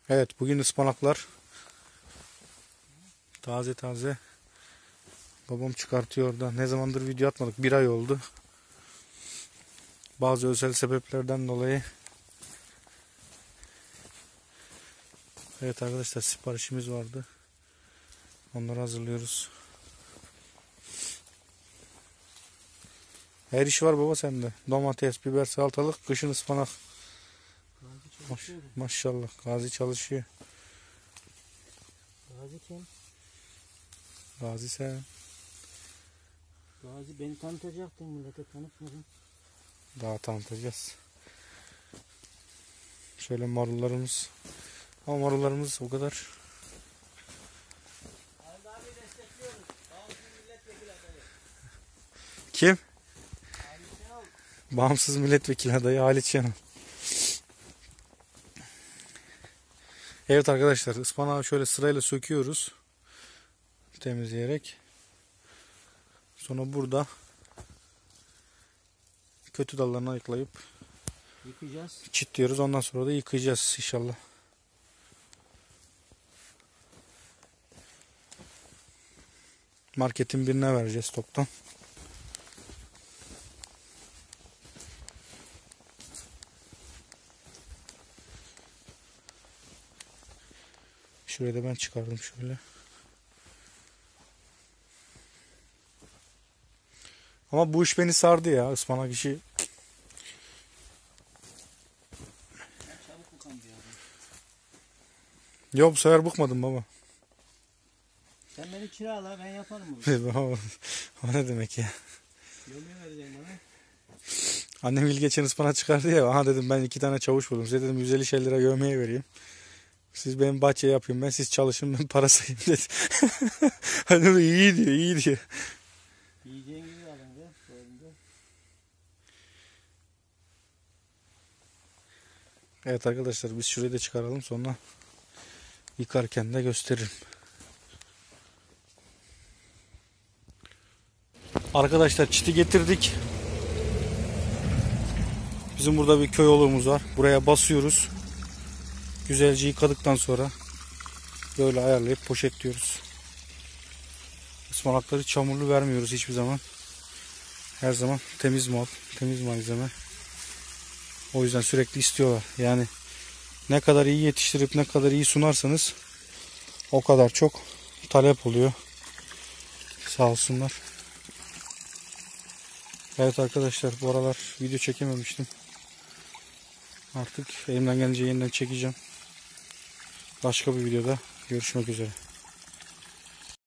Evet, bugün ıspanaklar taze taze babam çıkartıyor da. Ne zamandır video atmadık, bir ay oldu. Bazı özel sebeplerden dolayı. Evet arkadaşlar, siparişimiz vardı. Onları hazırlıyoruz. Her iş var baba sende. Domates, biber, salatalık, kışın ıspanak. Maşallah, Gazi çalışıyor. Gazi kim? Gazi sen. Gazi beni tanıtacaktın, millete tanıtmadın. Daha tanıtacağız. Şöyle marullarımız. Ama marullarımız o kadar. Kim? Bağımsız milletvekili adayı Halit Şenol. Evet arkadaşlar, ıspanağı şöyle sırayla söküyoruz. Temizleyerek. Sonra burada kötü dallarını ayıklayıp yıkayacağız. çitliyoruz. Ondan sonra da yıkayacağız inşallah. Marketin birine vereceğiz toptan. Şurayı da ben çıkardım şöyle. Ama bu iş beni sardı ya, ıspanak işi. Çabuk bıkan bir adam. Yok, bu sefer bıkmadım baba. Sen beni kirala, ben yaparım bunu. O ne demek ya? Yemeği vereceksin bana. Annem il geçen ıspanak çıkardı ya. Aha dedim, ben 2 tane çavuş buldum. Size dedim 150 lira yövmeye vereyim. Siz benim bahçeye yapayım, ben siz çalışın, ben para sayayım dedi. Hani iyi diyor, iyi diyor. Yiyeceğin gibi alınca. Evet arkadaşlar, biz şurayı da çıkaralım, sonra yıkarken de gösteririm. Arkadaşlar, çiti getirdik. Bizim burada bir köy yolumuz var. Buraya basıyoruz. Güzelce yıkadıktan sonra böyle ayarlayıp poşetliyoruz. Ispanakları çamurlu vermiyoruz hiçbir zaman. Her zaman temiz mal, temiz malzeme. O yüzden sürekli istiyorlar. Yani ne kadar iyi yetiştirip ne kadar iyi sunarsanız o kadar çok talep oluyor. Sağ olsunlar. Evet arkadaşlar, bu aralar video çekememiştim. Artık elimden gelince yeniden çekeceğim. Başka bir videoda görüşmek üzere.